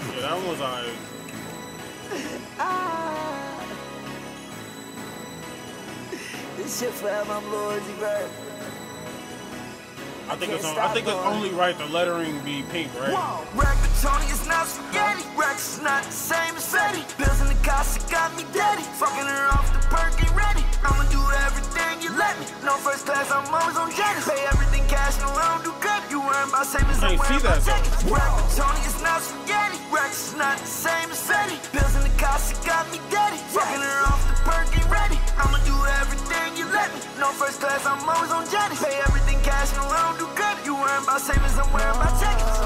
Yeah, that one was alright. This shit forever, I'm loyalty, Vert. I think it's only right the lettering be pink, right? Whoa, Ragatoni is not spaghetti. Rex is not the same as Fetty. Bills in the casa got me daddy. Fucking her off the perk, ain't ready. I'ma do everything you let me. No first class, I'm always on jetty. Pay everything cash, no I don't do credit. You worry about same as I'm wearing my tickets. Ragatoni is not spaghetti. Rex is not the same as Fetty. Bills in the casa got me daddy. Fucking her off the perk, ain't ready. I'ma do everything you let me. No first class, I'm always on jetty. Pay everything cash, no I don't do good. You worry about same as I'm wearing my tickets.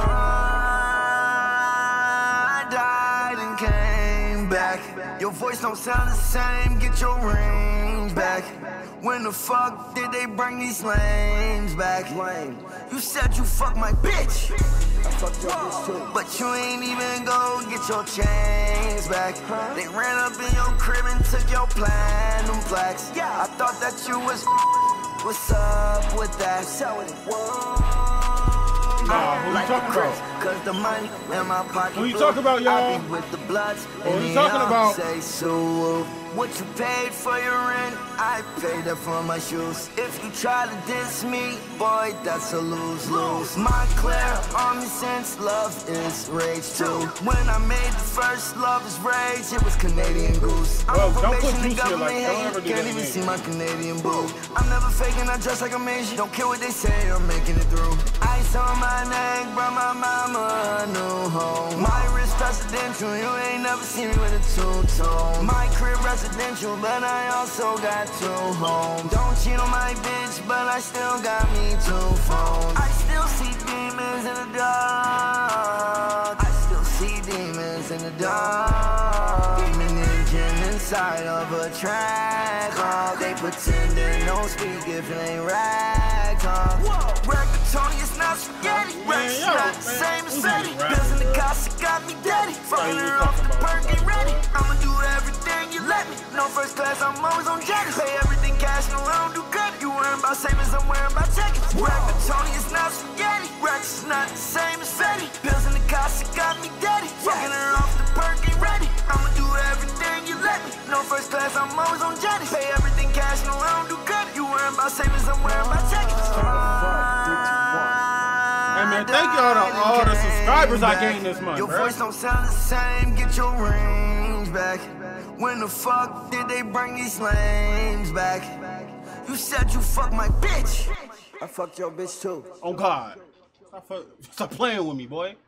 I died and came back. Your voice don't sound the same. Get your range back. When the fuck did they bring these lames back? You said you fuck my bitch. I fucked your bitch too. But you ain't even go get your chains back. They ran up in your crib and took your platinum plaques. I thought that you was. What's up with that? Who you talking about? Cause the money in my pocket. Who you talking about, y'all? With the bloods. Who you talking about? Say so. What you paid for your rent, I paid that for my shoes. If you try to diss me, boy, that's a lose-lose. My clear on me since love is rage too. When I made the first Love is Rage, it was Canadian Goose. I'm on probation, the government hating, can't even see my Canadian boo. I'm never faking, I dress like I'm Asian. Don't care what they say, I'm making it through. Ice on my neck, brought my mama a new home. My wrist presidential, you ain't never seen me with a two-tone. My crib residential, but I also got 2 homes. Don't cheat on my bitch, but I still got me 2 phones. I still see demons in the dark. I still see demons in the dark. Demon engine inside of a track. They pretend they don't speak if it ain't rag talk. Ragatoni is not spaghetti. Rex is not the same as Fetty. Bills in the casa got me daddy. Fucking her off the perk, ain't ready. I'ma do everything you let me. No first class, I'm always on jetty. Pay everything cash, no I don't do credit. You worry about same as I'm wearing my tickets. Ragatoni is not spaghetti. Rex is not the same as Fetty. Bills in the casa got me daddy. Fucking her off the perk, ain't ready. I'ma do everything you let me. No first class, I'm always on jetty. Pay everything cash, no I don't do credit. You worry about same as I'm wearing my tickets. Hey man, thank y'all to all the subscribers I gained this month, Your voice don't sound the same, get your range back. When the fuck did they bring these lames back? You said you fuck my bitch. I fucked your bitch too. Oh God. Stop playing with me, boy.